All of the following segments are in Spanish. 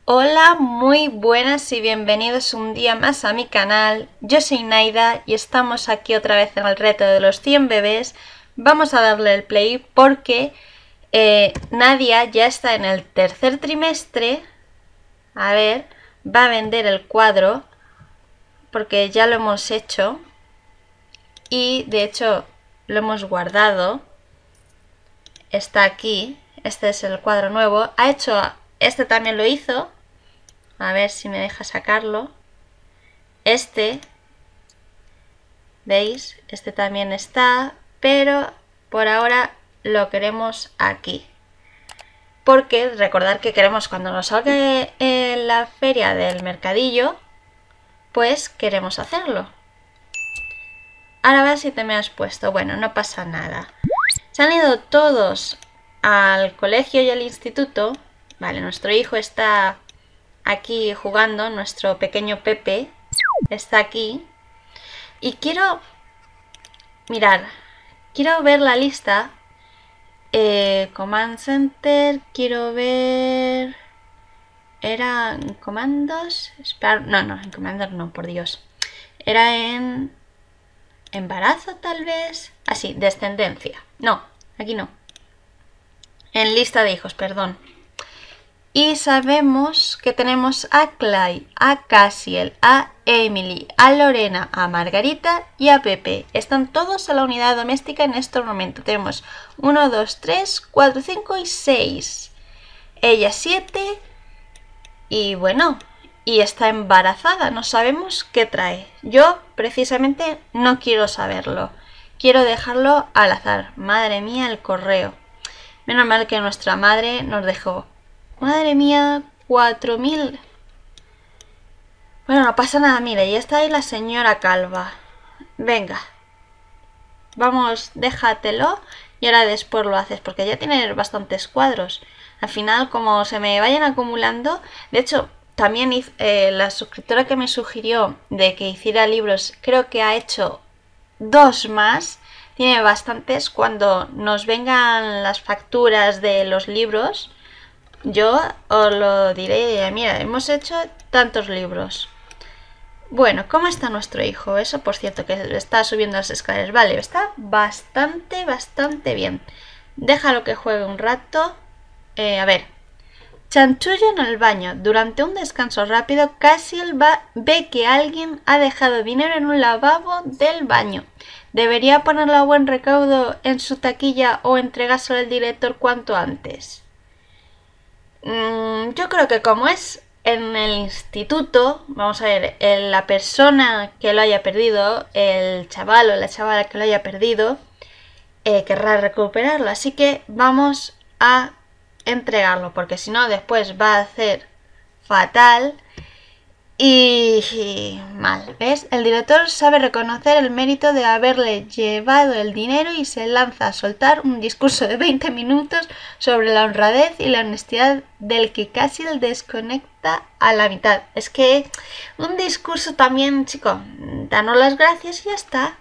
Hola, muy buenas y bienvenidos un día más a mi canal. Yo soy Naida y estamos aquí otra vez en el reto de los 100 bebés. Vamos a darle el play porque Nadia ya está en el tercer trimestre. A ver, va a vender el cuadro porque ya lo hemos hecho y de hecho lo hemos guardado. Está aquí, este es el cuadro nuevo. Este también lo hizo. A ver si me deja sacarlo. ¿Veis? Este también está, pero por ahora lo queremos aquí. Porque recordad que queremos cuando nos salga en la feria del mercadillo, pues queremos hacerlo. Ahora a ver si te me has puesto. Bueno, no pasa nada. Se han ido todos al colegio y al instituto. Vale, nuestro hijo está aquí jugando, nuestro pequeño Pepe está aquí. Y quiero ver la lista. Command Center, quiero ver... ¿Era en comandos? No, en comandos no, por Dios. Era en... embarazo tal vez. Ah, sí, descendencia. No, aquí no. En lista de hijos, perdón. Y sabemos que tenemos a Clay, a Cassiel, a Emily, a Lorena, a Margarita y a Pepe. Están todos en la unidad doméstica en este momento. Tenemos 1, 2, 3, 4, 5 y 6. Ella 7. Y bueno, y está embarazada. No sabemos qué trae. Yo precisamente no quiero saberlo. Quiero dejarlo al azar. Madre mía, el correo. Menos mal que nuestra madre nos dejó. Madre mía, 4000. Bueno, no pasa nada, mira, ya está ahí la señora calva. Venga. Vamos, déjatelo y ahora después lo haces, porque ya tiene bastantes cuadros. Al final, como se me vayan acumulando... De hecho, también la suscriptora que me sugirió de que hiciera libros, creo que ha hecho 2 más. Tiene bastantes. Cuando nos vengan las facturas de los libros... yo os lo diré, mira, hemos hecho tantos libros. Bueno, ¿cómo está nuestro hijo? Eso, por cierto, que está subiendo las escaleras. Vale, está bastante bien. Déjalo que juegue un rato. A ver. Chanchullo en el baño. Durante un descanso rápido, Cassiel ve que alguien ha dejado dinero en un lavabo del baño. ¿Debería ponerlo a buen recaudo en su taquilla o entregárselo al director cuanto antes? Yo creo que como es en el instituto, vamos a ver, la persona que lo haya perdido, el chaval o la chavala que lo haya perdido, querrá recuperarlo. Así que vamos a entregarlo, porque si no después va a hacer fatal y mal. ¿Ves? El director sabe reconocer el mérito de haberle llevado el dinero y se lanza a soltar un discurso de 20 minutos sobre la honradez y la honestidad del que casi el desconecta a la mitad. Es que un discurso también, chico, danos las gracias y ya está.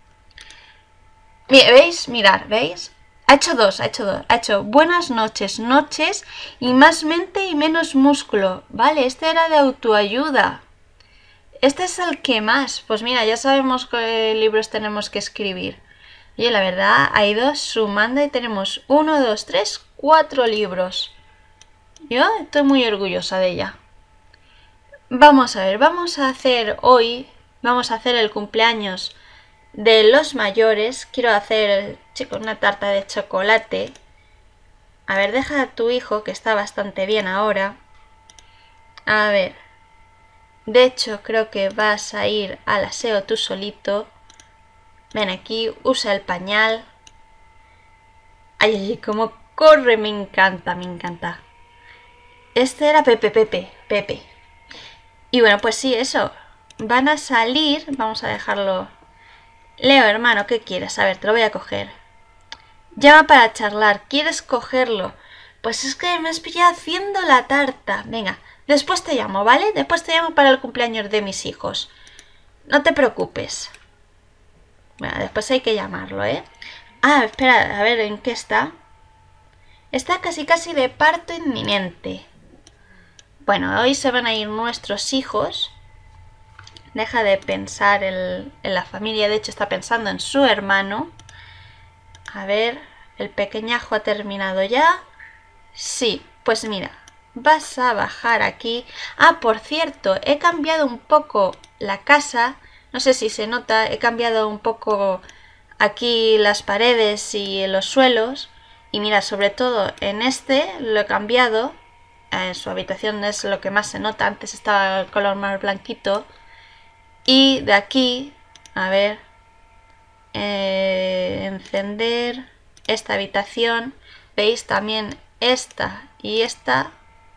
¿Veis? Mirad, ¿veis? Ha hecho dos. Ha hecho buenas noches, y más mente y menos músculo. Vale, este era de autoayuda. Este es el que más. Pues mira, ya sabemos qué libros tenemos que escribir. Oye, la verdad, ha ido sumando y tenemos 1, 2, 3, 4 libros. Yo estoy muy orgullosa de ella. Vamos a ver, vamos a hacer el cumpleaños de los mayores. Quiero hacer, chicos, una tarta de chocolate. A ver, deja a tu hijo, que está bastante bien ahora. A ver. De hecho, creo que vas a ir al aseo tú solito. Ven aquí, usa el pañal. Ay, cómo corre, me encanta. Este era Pepe. Y bueno, pues sí, eso. Van a salir, vamos a dejarlo... Leo, hermano, ¿qué quieres? A ver, te lo voy a coger. Llama para charlar. ¿Quieres cogerlo? Pues es que me has pillado haciendo la tarta. Venga, después te llamo, ¿vale? Después te llamo para el cumpleaños de mis hijos. No te preocupes. Bueno, después hay que llamarlo, ¿eh? Ah, espera, a ver, ¿en qué está? Está casi de parto inminente. Bueno, hoy se van a ir nuestros hijos. Deja de pensar en la familia, de hecho está pensando en su hermano. A ver, ¿el pequeñajo ha terminado ya? Sí, pues mira, vas a bajar aquí. Ah, por cierto, he cambiado un poco la casa. No sé si se nota, he cambiado un poco aquí las paredes y los suelos. Y mira, sobre todo en este lo he cambiado. En su habitación es lo que más se nota. Antes estaba el color más blanquito. Y de aquí, a ver, encender esta habitación. Veis también esta y esta.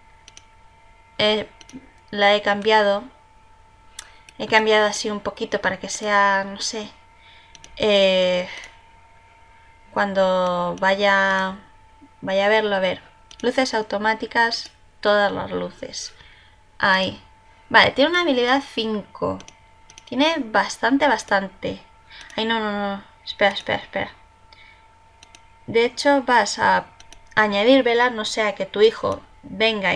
La he cambiado. He cambiado así un poquito para que sea, no sé, cuando vaya a verlo, a ver, luces automáticas, todas las luces. Ahí. Vale, tiene una habilidad 5. Tiene bastante. Ay, no. Espera. De hecho, vas a añadir velas, no sea que tu hijo venga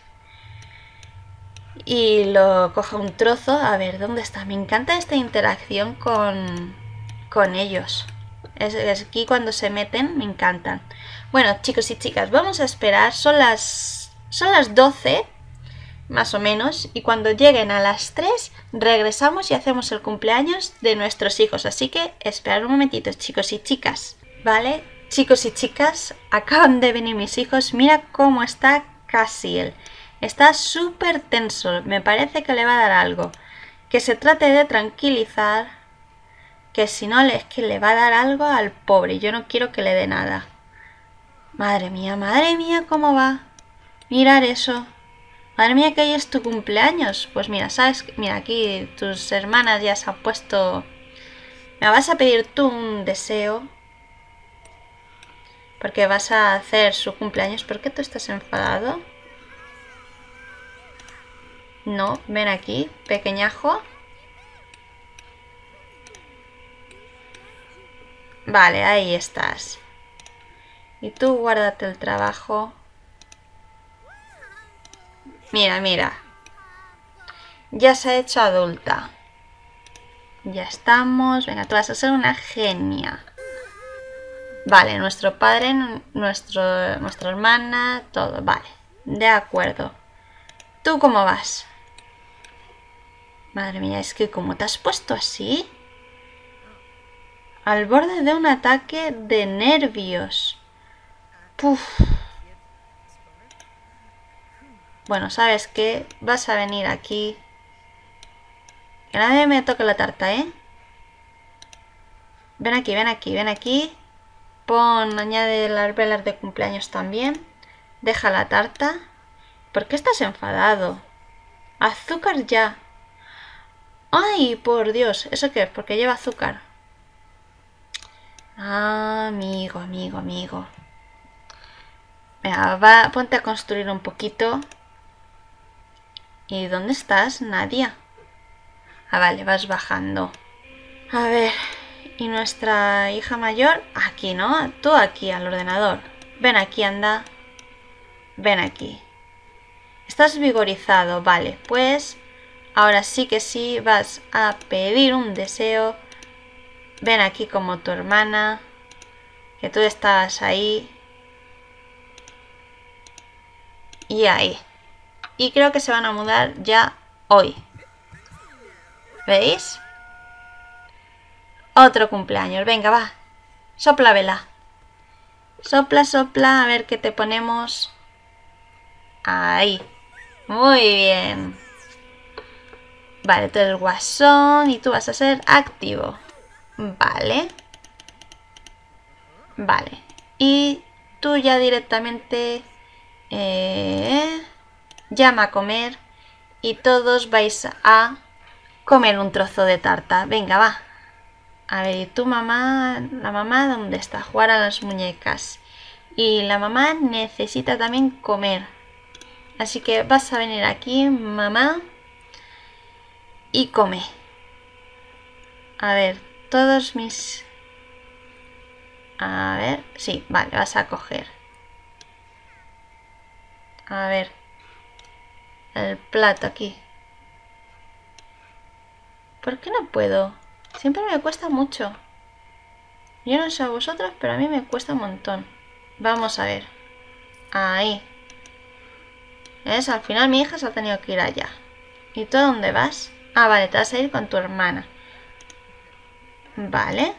y lo coja un trozo. A ver, ¿dónde está? Me encanta esta interacción con ellos. Es aquí cuando se meten, me encantan. Bueno, chicos y chicas, vamos a esperar. Son las 12, más o menos. Y cuando lleguen a las 3, regresamos y hacemos el cumpleaños de nuestros hijos. Así que esperad un momentito, chicos y chicas. Vale, chicos y chicas, acaban de venir mis hijos. Mira cómo está Cassiel. Está súper tenso. Me parece que le va a dar algo. Que se trate de tranquilizar. Que si no, es que le va a dar algo al pobre. Yo no quiero que le dé nada. Madre mía, cómo va. Mirar eso. Madre mía, que hoy es tu cumpleaños. Pues mira, ¿sabes? Mira, aquí tus hermanas ya se han puesto... Me vas a pedir tú un deseo. Porque vas a hacer su cumpleaños. ¿Por qué tú estás enfadado? No, ven aquí, pequeñajo. Vale, ahí estás. Y tú guárdate el trabajo. Mira. Ya se ha hecho adulta. Ya estamos. Venga, tú vas a ser una genia. Vale, nuestro padre, nuestra hermana, todo. Vale, de acuerdo. ¿Tú cómo vas? Madre mía, es que ¿cómo te has puesto así? Al borde de un ataque de nervios. Puf. Bueno, ¿sabes qué? Vas a venir aquí. Que nadie me toque la tarta, ¿eh? Ven aquí. Añade las velas de cumpleaños también. Deja la tarta. ¿Por qué estás enfadado? Azúcar ya. ¡Ay, por Dios! ¿Eso qué es? Porque lleva azúcar. Ah, amigo. Venga, ponte a construir un poquito. ¿Y dónde estás, Nadia? Ah, vale, vas bajando. A ver, ¿y nuestra hija mayor? Aquí, ¿no? Tú aquí, al ordenador. Ven aquí, anda. Ven aquí. Estás vigorizado, vale. Pues ahora sí que sí vas a pedir un deseo. Ven aquí como tu hermana. Que tú estás ahí. Y ahí. Y creo que se van a mudar ya hoy. ¿Veis? Otro cumpleaños. Venga, va. Sopla vela. Sopla. A ver qué te ponemos. Ahí. Muy bien. Vale, tú eres guasón y tú vas a ser activo. Vale. Y tú ya directamente llama a comer y todos vais a comer un trozo de tarta. Venga, va. A ver, ¿y tu mamá? ¿La mamá dónde está? Jugar a las muñecas. Y la mamá necesita también comer. Así que vas a venir aquí, mamá, y come. A ver, todos mis... A ver, sí, vale, vas a coger. A ver. el plato aquí. ¿Por qué no puedo? Siempre me cuesta mucho. Yo no sé a vosotros, pero a mí me cuesta un montón. Vamos a ver. Ahí. ¿Ves? Al final mi hija se ha tenido que ir allá. ¿Y tú a dónde vas? Ah, vale, te vas a ir con tu hermana. Vale.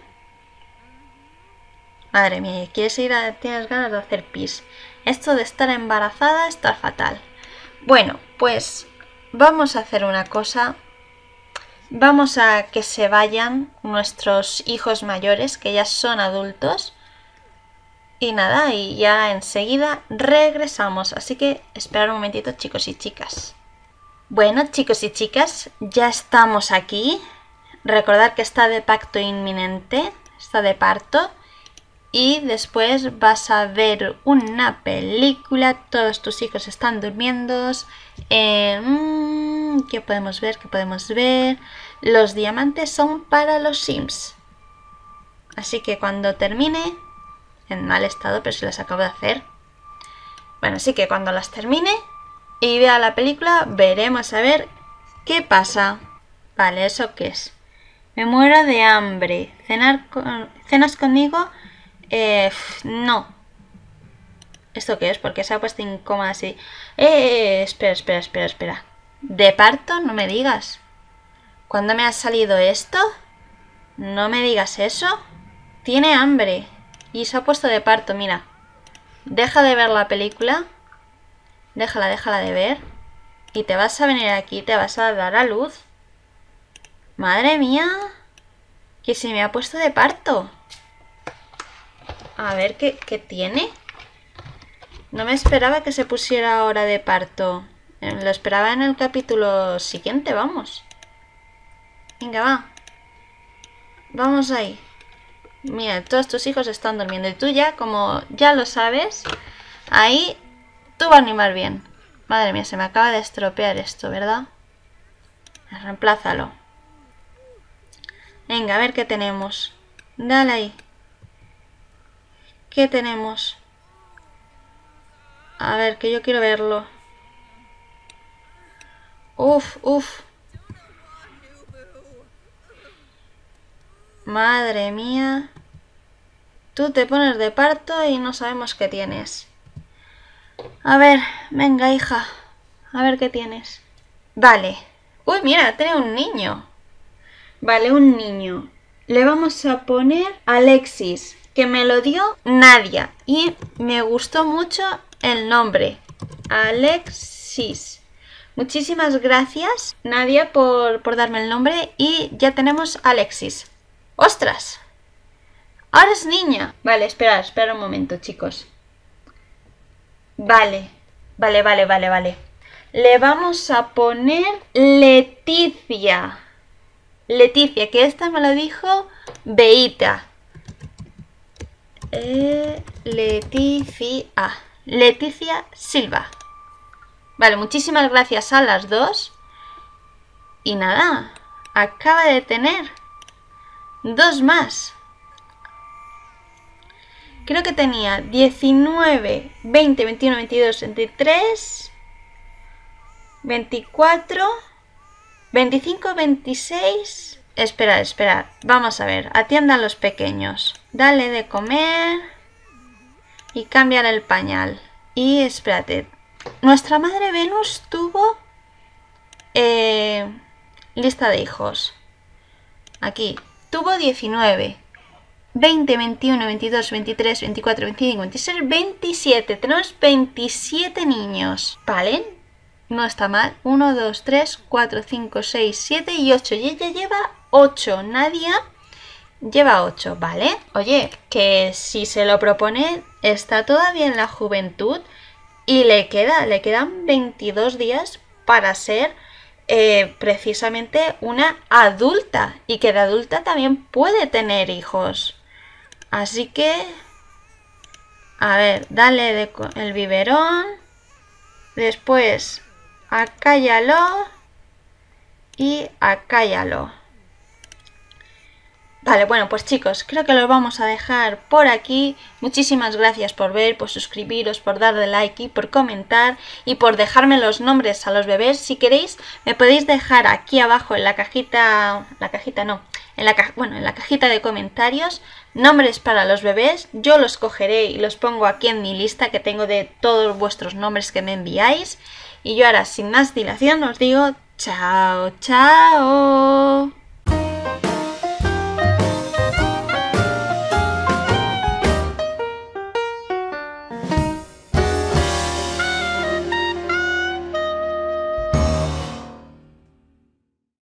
Madre mía, ¿quieres ir tienes ganas de hacer pis? Esto de estar embarazada está fatal. Bueno, pues vamos a hacer una cosa. Vamos a que se vayan nuestros hijos mayores, que ya son adultos. Y nada, y ya enseguida regresamos. Así que esperad un momentito, chicos y chicas. Bueno, chicos y chicas, ya estamos aquí. Recordad que está de pacto inminente, está de parto. Y después vas a ver una película. Todos tus hijos están durmiendo. ¿Qué podemos ver? ¿Qué podemos ver? Los diamantes son para los Sims. Así que cuando termine, en mal estado, pero si las acabo de hacer. Bueno, así que cuando las termine y vea la película, veremos a ver qué pasa. Vale, ¿eso qué es? Me muero de hambre. ¿Cenas conmigo? No. ¿Esto qué es? Porque se ha puesto incómoda así. Espera. ¿De parto? No me digas. ¿Cuándo me ha salido esto? No me digas eso. Tiene hambre. Y se ha puesto de parto, mira. Deja de ver la película. Déjala de ver. Y te vas a venir aquí, te vas a dar a luz. Madre mía. Que se me ha puesto de parto. A ver, ¿qué tiene? No me esperaba que se pusiera ahora de parto. Lo esperaba en el capítulo siguiente, vamos. Venga, va. Vamos ahí. Mira, todos tus hijos están durmiendo. Y tú ya, como ya lo sabes, ahí tú vas a animar bien. Madre mía, se me acaba de estropear esto, ¿verdad? Reemplázalo. Venga, a ver qué tenemos. Dale ahí. ¿Qué tenemos? A ver, que yo quiero verlo. Uf. Madre mía. Tú te pones de parto y no sabemos qué tienes. A ver, venga, hija. A ver qué tienes. Vale. Uy, mira, tiene un niño. Vale, un niño. Le vamos a poner Alexis, que me lo dio Nadia. Y me gustó mucho el nombre. Alexis. Muchísimas gracias, Nadia, por darme el nombre. Y ya tenemos a Alexis. ¡Ostras! Ahora es niña. Vale, espera un momento, chicos. Vale. Le vamos a poner Leticia. Leticia, que esta me lo dijo Beita. Leticia Silva. Vale, muchísimas gracias a las dos. Y nada, acaba de tener dos más. Creo que tenía 19, 20, 21, 22, 23, 24, 25, 26... Espera. Vamos a ver. Atiendan los pequeños. Dale de comer. Y cámbiale el pañal. Y espérate. Nuestra madre Venus tuvo... lista de hijos. Aquí. Tuvo 19. 20, 21, 22, 23, 24, 25, 26, 27. Tenemos 27 niños. ¿Vale? No está mal. 1, 2, 3, 4, 5, 6, 7 y 8. Y ella lleva 8. Nadia lleva 8, ¿vale? Oye, que si se lo propone, está todavía en la juventud y le quedan 22 días para ser precisamente una adulta. Y que de adulta también puede tener hijos. Así que, a ver, dale el biberón. Después, acállalo y acállalo. Vale, bueno, pues chicos, creo que los vamos a dejar por aquí. Muchísimas gracias por ver, por suscribiros, por darle like y por comentar y por dejarme los nombres a los bebés. Si queréis, me podéis dejar aquí abajo en la cajita, en la cajita de comentarios nombres para los bebés. Yo los cogeré y los pongo aquí en mi lista que tengo de todos vuestros nombres que me enviáis. Y yo ahora, sin más dilación, os digo chao, chao.